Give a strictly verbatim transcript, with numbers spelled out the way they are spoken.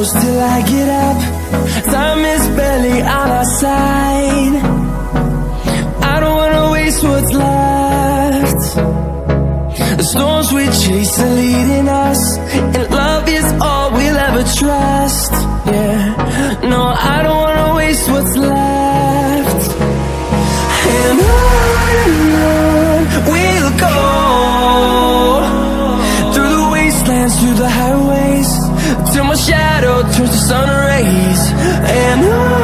close till I get up. Time is barely on our side. I don't wanna waste what's left. The storms we chase are leading us, and love is all we'll ever trust. Yeah, no, I don't wanna waste what's left. And on and on we'll go, through the wastelands, through the highways, till my shadow turns to sun rays. And on